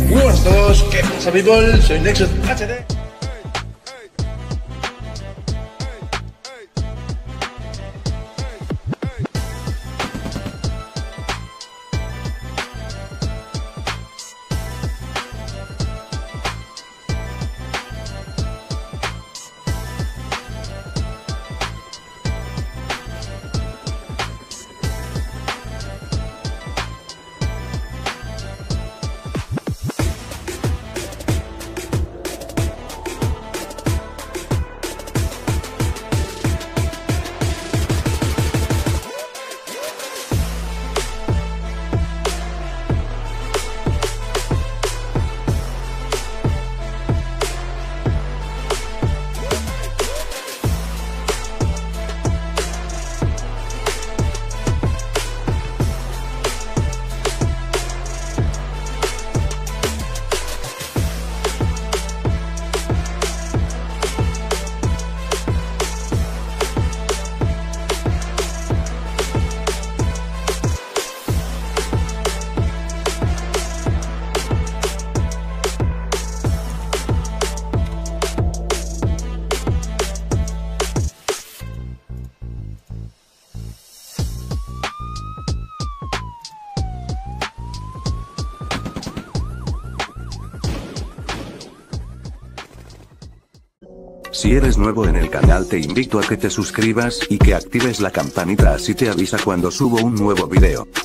Muy buenas a todos, ¿qué pasa people? Soy Nexus HD. Si eres nuevo en el canal te invito a que te suscribas y que actives la campanita así te avisa cuando subo un nuevo video.